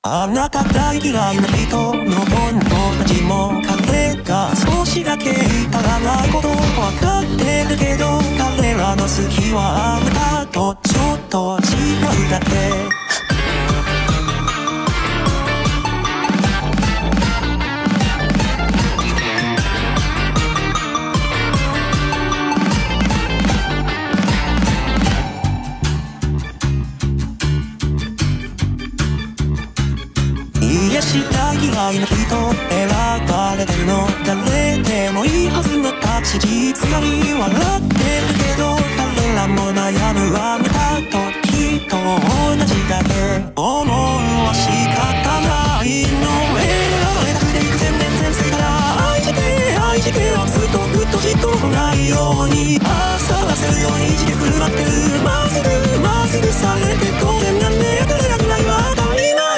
あなた大嫌いな人の友達も彼が少しだけ至らないことわかってるけど、彼らの好きはあなたとちょっと違うだけ。癒したい嫌いな人選ばれてるの、誰でもいいはずの立ち実なに笑ってるけど、彼らも悩むあなたときっと同じだけ。思うは仕方ないの、選ばれたくていく全然先生から愛してをずっとぐっとじっと来ないように朝はせるように意地で振る舞ってる。まっすぐされて当然なんでやってられないわ当たり前。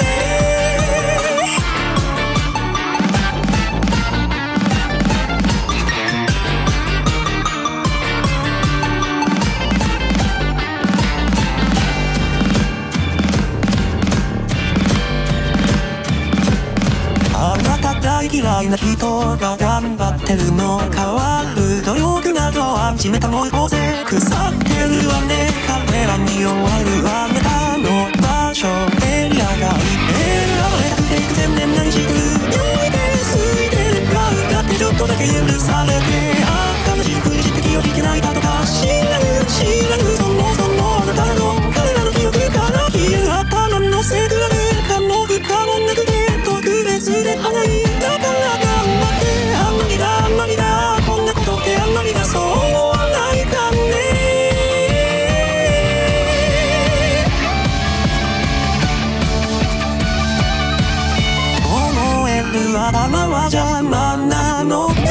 大嫌いな人が頑張ってるの、変わる努力など始めたもいこうぜ。腐ってるわね彼らに終わるあなたの場所エリアがいい。選ばれたくてく全然何してる酔いてすいてるかだってちょっとだけ許されて、あ悲しいふりして気を引けないだとか知らぬそもそもあなたの彼らの記憶から消える頭のせぐられ可能不可能なくて特別ではない。だから頑張ってあんまりだこんなことってあんまりだそう思わないかね。思える頭は邪魔なのよ。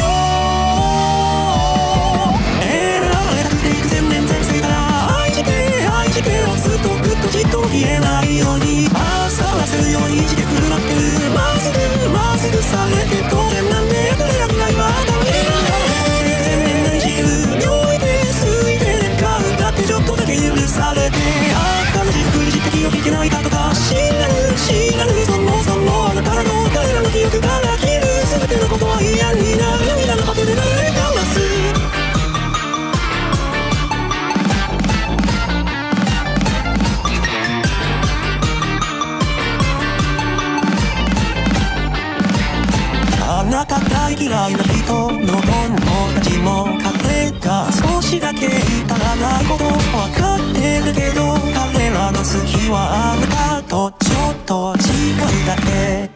選ばれたくていく全然前世から愛してをずっとぐっとじっと消えないように朝はせるように意地で振る舞ってる。まっすぐされて当然なんでやってられないわ当たり前。全然何してる酔いてすいてるかだってちょっとだけ許されて、悲しいふりして気を引けないだとか知らぬそもそもあなたの彼らの記憶から消える全てのことは嫌になる。涙の果てで誰かます。あなた大嫌いな人の友達も彼が少しだけ至らないことわかってるけど、彼らの好きはあなたとちょっと違うだけ。